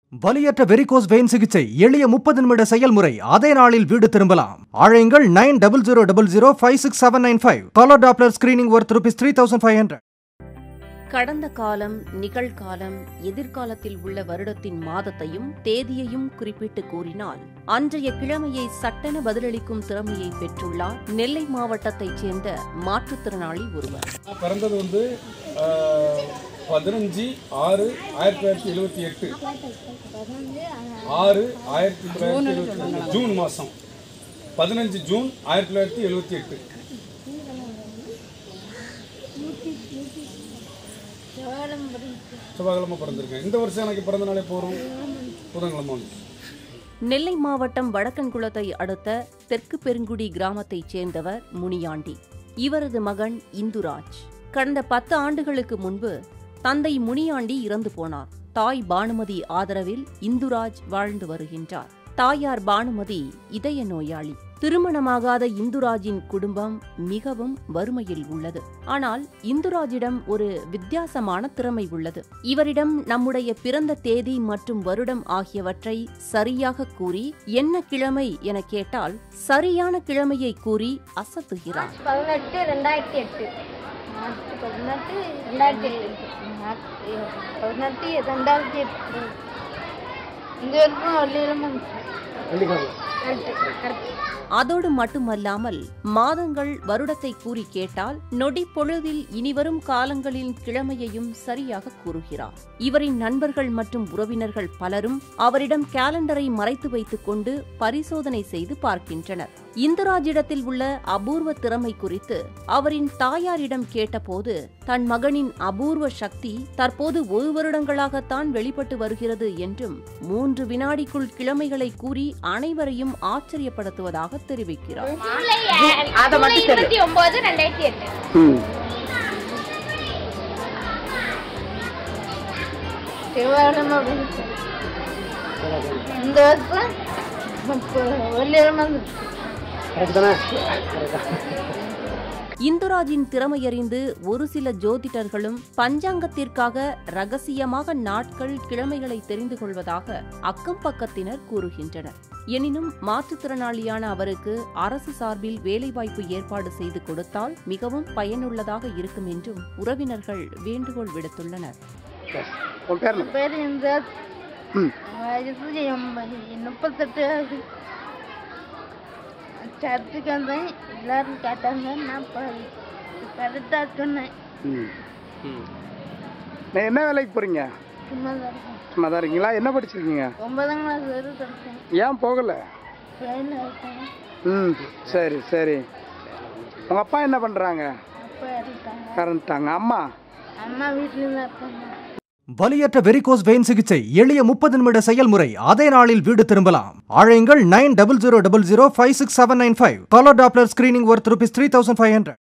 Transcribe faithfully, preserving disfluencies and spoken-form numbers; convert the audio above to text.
வலியற்ற varicose vein சிகிச்சை எளிய முப்பது நிமிட செயல்முறை அதே நாளில் வீடு திரும்பலாம். அழையுங்கள் nine zero zero zero zero five six seven nine five. Colour doppler screening worth rupees three thousand five hundred. கடந்த காலம், நிகழ்காலம், எதிர்காலத்தில் உள்ள வருடத்தின் மாதத்தையும் தேதியையும் குறிப்பிட்டு கூறினால் அன்றைய கிழமையை சட்டென பதிலளிக்கும் திறமையை பெற்றுள்ளார் நெல்லை மாவட்டத்தைச் சேர்ந்த மாற்றுத்திறனாளி ஒருவர். பிறந்தது வந்து பதினஞ்சு ஆறு ஆயிரத்தி தொள்ளாயிரத்தி எழுபத்தி எட்டு ஆறு ஆயிரத்தி தொள்ளாயிரத்தி எழுபத்தி ரெண்டு ஜூன் மாதம் பதினஞ்சு ஜூன் ஆயிரத்தி தொள்ளாயிரத்தி எழுபத்தி எட்டு செவ்வாய்க்கிழமை பிறந்திருக்கேன். இந்த வருஷம் எனக்கு பிறந்த நாளே போகிறோம் புதன்கிழமை. நெல்லை மாவட்டம் வடக்கன்குளத்தை அடுத்த தெற்கு பெருங்குடி கிராமத்தைச் சேர்ந்தவர் முனியாண்டி. இவரது மகன் இந்துராஜ். கடந்த பத்து ஆண்டுகளுக்கு முன்பு தந்தை முனியாண்டி இறந்து போனார். தாய் பானுமதி ஆதரவில் இந்துராஜ் வாழ்ந்து வருகின்றார். தாயார் பானுமதி இதய நோயாளி. திருமணமாகாத இந்துராஜின் குடும்பம் மிகவும் வறுமையில் உள்ளது. ஆனால் இந்துராஜிடம் ஒரு வித்தியாசமான திறமை உள்ளது. இவரிடம் நம்முடைய பிறந்த தேதி மற்றும் வருடம் ஆகியவற்றை சரியாக கூறி என்ன கிழமை என கேட்டால் சரியான கிழமையை கூறி அசத்துகிறார். பதினெட்டு ரெண்டாயிரத்தி எட்டு பதினெட்டு ரெண்டாயிரத்தி எட்டு பதினெட்டு ரெண்டாயிரத்தி எட்டு இந்த வருஷம் அதோடு மட்டுமல்லாமல் மாதங்கள் வருடத்தை கூறி கேட்டால் நொடி பொழுதில் இனிவரும் காலங்களின் கிழமையையும் சரியாக கூறுகிறார். இவரின் நண்பர்கள் மற்றும் உறவினர்கள் பலரும் அவரிடம் கேலண்டரை மறைத்து வைத்துக் கொண்டு பரிசோதனை செய்து பார்க்கின்றனர். இந்துராஜிடத்தில் உள்ள அபூர்வ திறமை குறித்து அவரின் தாயாரிடம் கேட்டபோது தன் மகனின் அபூர்வ சக்தி தற்போது ஒரு வருடங்களாகத்தான் வெளிப்பட்டு வருகிறது என்றும் மூன்று வினாடிக்குள் கிழமைகளை கூறி அனைவரையும் ஆச்சரியப்படுத்துவதாக தெரிவிக்கிறார். இந்துராஜின் திறமையறிந்து ஒரு சில ஜோதிடர்களும் பஞ்சாங்கத்திற்காக ரகசியமாக நாட்கள் கிழமைகளை தெரிந்து கொள்வதாக அக்கம் பக்கத்தினர் கூறுகின்றனர். எனினும் மாற்றுத்திறனாளியான அவருக்கு அரசு சார்பில் வேலைவாய்ப்பு ஏற்பாடு செய்து கொடுத்தால் மிகவும் பயனுள்ளதாக இருக்கும் என்றும் உறவினர்கள் வேண்டுகோள் விடுத்துள்ளனர். முப்பத்தெட்டு சர்ச்சுக்கு வந்தேன். எல்லாரும் கேட்டாங்க, நான் கரெக்டாக சொன்னேன். என்ன வேலைக்கு போறீங்க? சும்மா தான் இருக்கேன். சும்மா தான் இருக்கீங்களா? என்ன படிச்சிருக்கீங்க? ஒன்பதாம் கிளாஸ் வரை படித்தேன். ஏன் போகல? ம் சரி சரி. உங்க அப்பா என்ன பண்றாங்க? அப்பா இறந்துட்டாங்க. இறந்துட்டாங்க. அம்மா? அம்மா வீட்டில் தான் இருக்காங்க. வலியற்ற வெரிகோஸ் வெயின் சிகிச்சை எளிய முப்பது நிமிட செயல்முறை அதே நாளில் வீடு திரும்பலாம். அழையுங்கள் nine zero zero zero zero five six seven nine five. Colour doppler screening worth rupees three thousand five hundred.